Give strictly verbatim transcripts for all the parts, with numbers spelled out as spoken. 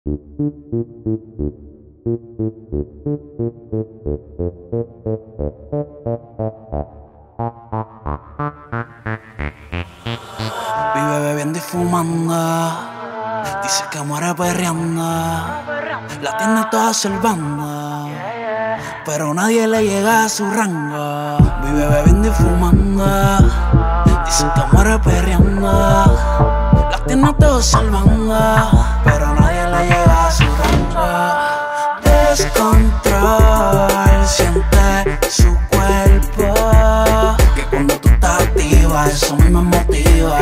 Vive bebiendo y fumando, dice que muere perreando, la tiene toda salvando, pero nadie le llega a su rango. Vive bebiendo y fumando, dice que muere perreando, la tiene toda salvando, pero nadie le llega a su rango. Descontrol, siente su cuerpo, que cuando tú estás activa, eso a mí me motiva.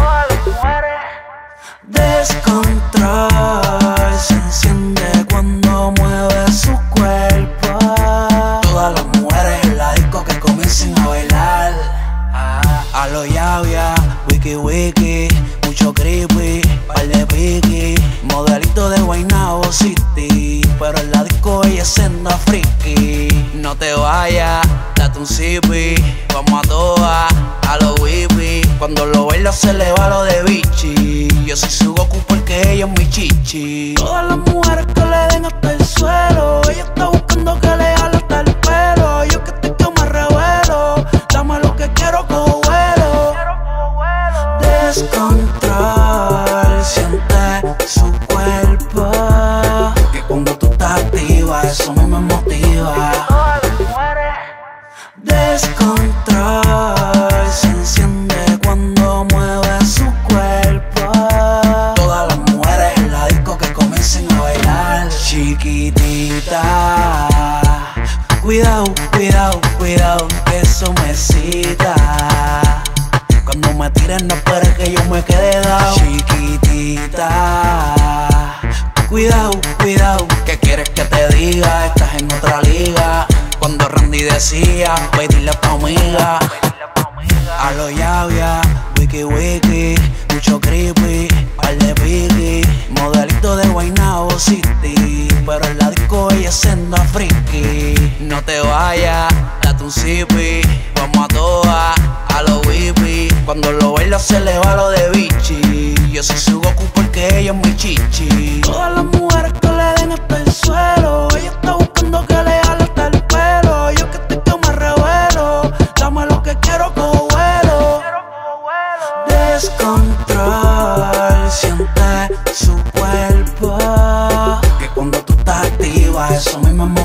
Descontrol, se enciende cuando mueve su cuerpo. Todas las mujeres en la disco que comiencen a bailar. A lo llavia, wiki wiki, mucho creepy, par de piqui, modelito de Guaynabo City, pero en la disco ella es senda friki. No te vayas, date un sipi, vamos a todas, a lo whippy. Cuando lo baila se le va lo de bichi. Yo soy su Goku porque ella es mi chichi. Todas las mujeres que le den hasta el suelo, ella está buscando que le jale hasta el pelo. Yo que estoy que me revelo, dame lo que quiero, cojo vuelo. Descontrol, siente su cuerpo, que cuando tú estás activa, eso a mí me motiva. Descontrol, se enciende cuando mueve su cuerpo. Todas las mujeres en la disco que comiencen a bailar. Chiquitita, cuidado, cuidado, cuidado, que eso me excita. Cuando me tiren no esperes que yo me quede dado. Chiquitita, cuidado, cuidado, ¿qué quieres que te diga? Estás en otra liga. Cuando Randy decía, pedirle a tu amiga. A lo llavia, wiki wiki, mucho creepy, par de piqui, modelito de Guaynabo City, pero en la disco ella es senda friki. No te vayas, date un sipi, vamos a todas, a lo whippy. Cuando lo baila se le va lo de bichi. Yo soy su Goku porque ella es mi chichi. Todas las mujeres que le den hasta el suelo, ella está buscando que le jale hasta el pelo. Yo que estoy que me revelo, dame lo que quiero, cojo vuelo. Descontrol, siente su cuerpo, que cuando tú estás activa, eso a mí me motiva.